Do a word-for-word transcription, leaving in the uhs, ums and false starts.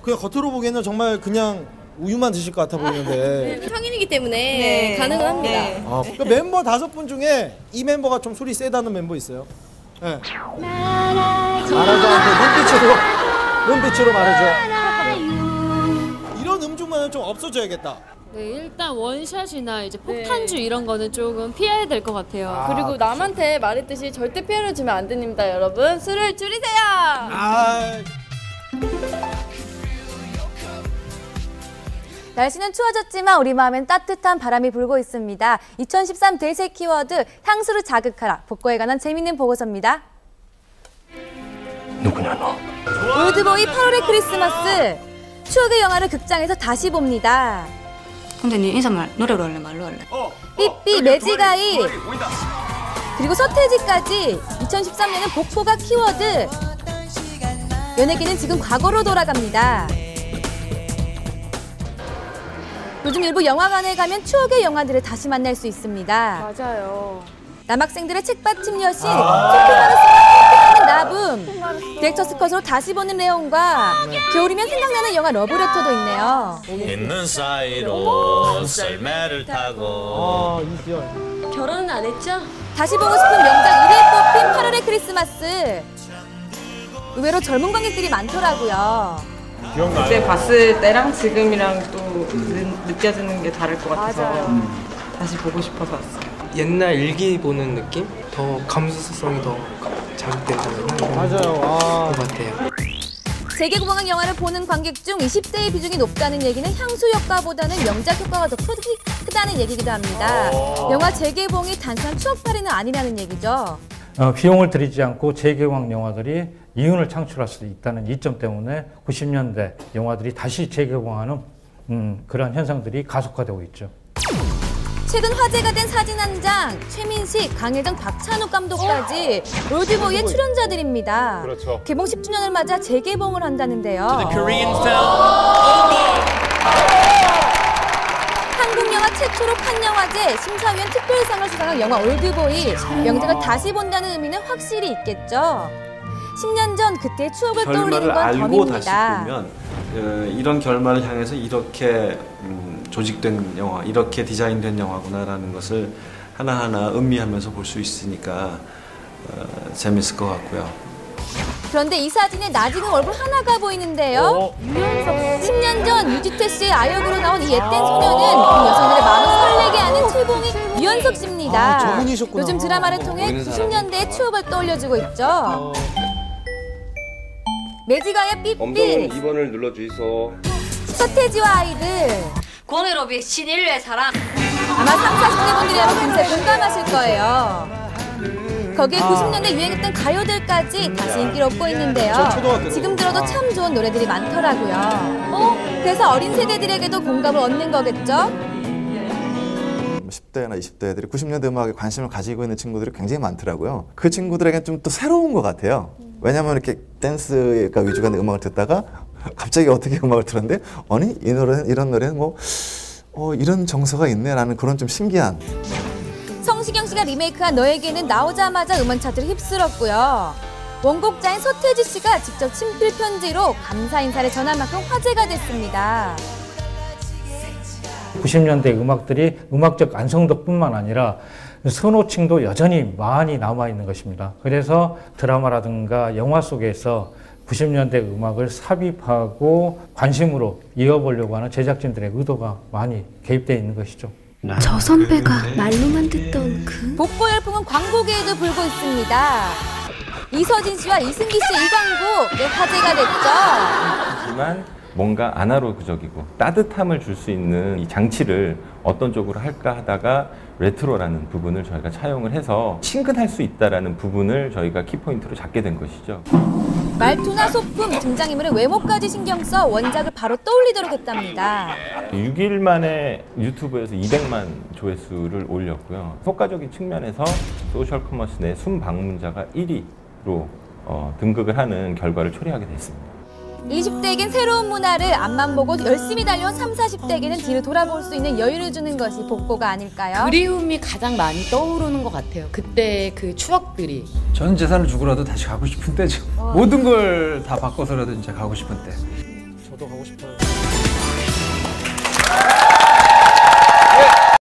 그냥 겉으로 보기에는 정말 그냥 우유만 드실 것 같아 보이는데. 네, 성인이기 때문에 네. 가능은 합니다. 네. 아, 그 멤버 다섯 분 중에 이 멤버가 좀 소리 세다는 멤버 있어요? 네. 말하지 않고 눈빛으로 눈빛으로 말해줘. 네. 이런 음주만은 좀 없어져야겠다. 네, 일단 원샷이나 이제 폭탄주 네. 이런 거는 조금 피해야 될 것 같아요. 아, 그리고 그렇죠. 남한테 말했듯이 절대 피해를 주면 안 됩니다, 여러분. 술을 줄이세요. 아. 날씨는 추워졌지만 우리 마음엔 따뜻한 바람이 불고 있습니다. 이천십삼 대세 키워드 향수를 자극하라. 복고에 관한 재밌는 보고서입니다. 누구냐 너? 올드보이 팔월의 크리스마스. 추억의 영화를 극장에서 다시 봅니다. 근데 네 인사말 노래로 할래 말로 할래? 삐삐, 매지가이, 그리고 서태지까지 이천십삼 년은 복고가 키워드. 연예계는 지금 과거로 돌아갑니다. 요즘 일부 영화관에 가면 추억의 영화들을 다시 만날 수 있습니다. 맞아요. 남학생들의 책받침 여신, 소피마르 스마트하는 나붐, 디렉터스 컷으로 다시 보는 레온과 겨울이면 생각나는 영화 러브레터도 있네요. 있는 사이로 썰매를 타고. 아, 이수연. 결혼은 안 했죠? 다시 보고 싶은 명작 일 위에 뽑힌 팔월의 크리스마스. 의외로 젊은 관객들이 많더라고요. 그때 봤을 때랑 지금이랑 또 느, 느껴지는 게 다를 것 같아서 음. 다시 보고 싶어서 왔어요. 옛날 일기 보는 느낌? 더 감수성이 더 자극되잖아요. 맞아요. 아. 것 같아요. 재개봉한 영화를 보는 관객 중 이십 대의 비중이 높다는 얘기는 향수 효과보다는 명작 효과가 더 크, 크다는 얘기기도 합니다. 영화 재개봉이 단순한 추억팔이는 아니라는 얘기죠. 어, 비용을 들이지 않고 재개봉 영화들이 이윤을 창출할 수 있다는 이점 때문에 구십 년대 영화들이 다시 재개봉하는 음, 그런 현상들이 가속화되고 있죠. 최근 화제가 된 사진 한 장, 최민식, 강혜정, 박찬욱 감독까지 올드보이의 출연자들입니다. 그렇죠. 개봉 십 주년을 맞아 재개봉을 한다는데요. 한국 영화 최초로 칸 영화제 심사위원 특별상을 수상한 영화 올드보이. 명작을 다시 본다는 의미는 확실히 있겠죠. 십 년 전 그때의 추억을 떠올리는 건 알고 덤입니다. 다시 보면 어, 이런 결말을 향해서 이렇게 음, 조직된 영화, 이렇게 디자인된 영화구나라는 것을 하나하나 음미하면서 볼 수 있으니까 어, 재밌을 것 같고요. 그런데 이 사진에 나지는 얼굴 하나가 보이는데요. 유연석. 십 년 전 유지태 씨의 아역으로 나온 이 옛된 소녀는 여성들의 마음을 설레게 하는 최봉희 유연석 씨입니다. 아, 저분이셨구나. 요즘 드라마를 통해 구십 년대의 추억을 떠올려주고 있죠. 매지가의 삐삐. 엄정은 이 번을 눌러주이소. 서태지와 아이들. 권혜로비 신인류의 사랑. 아마 삼, 사십 대 분들이라면 금세 공감하실 거예요. 거기에 구십 년대 유행했던 가요들까지 다시 인기를 얻고 있는데요. 지금 들어도 참 좋은 노래들이 많더라고요. 어? 그래서 어린 세대들에게도 공감을 얻는 거겠죠? 십 대나 이십 대들이 구십 년대 음악에 관심을 가지고 있는 친구들이 굉장히 많더라고요. 그 친구들에게는 좀 또 새로운 것 같아요. 왜냐하면 이렇게 댄스가 위주가 된 음악을 듣다가 갑자기 어떻게 음악을 들었는데 아니 이 노래는 이런 노래는 뭐 어, 이런 정서가 있네라는 그런 좀 신기한. 성시경 씨가 리메이크한 너에게는 나오자마자 음원 차트를 휩쓸었고요. 원곡자인 서태지 씨가 직접 친필 편지로 감사 인사를 전한 만큼 화제가 됐습니다. 구십 년대 음악들이 음악적 완성도뿐만 아니라 선호층도 여전히 많이 남아있는 것입니다. 그래서 드라마라든가 영화 속에서 구십 년대 음악을 삽입하고 관심으로 이어보려고 하는 제작진들의 의도가 많이 개입되어 있는 것이죠. 저 선배가 말로만 듣던 그... 복고 열풍은 광고계에도 불고 있습니다. 이서진 씨와 이승기 씨의 이 광고 네, 화제가 됐죠. 하지만 뭔가 아날로그적이고 따뜻함을 줄 수 있는 이 장치를 어떤 쪽으로 할까 하다가 레트로라는 부분을 저희가 차용을 해서 친근할 수 있다는 부분을 저희가 키포인트로 잡게 된 것이죠. 말투나 소품, 등장인물의 외모까지 신경 써 원작을 바로 떠올리도록 했답니다. 육 일 만에 유튜브에서 이백만 조회수를 올렸고요. 효과적인 측면에서 소셜 커머스 내 순방문자가 일 위로 어, 등극을 하는 결과를 초래하게 됐습니다. 이십 대에겐 새로운 문화를 앞만 보고 열심히 달려온 삼, 사십 대에게는 뒤를 돌아볼 수 있는 여유를 주는 것이 복고가 아닐까요? 그리움이 가장 많이 떠오르는 것 같아요. 그때 그 추억들이. 전 재산을 주고라도 다시 가고 싶은 때죠. 어. 모든 걸 다 바꿔서라도 진짜 가고 싶은 때. 저도 가고 싶어요.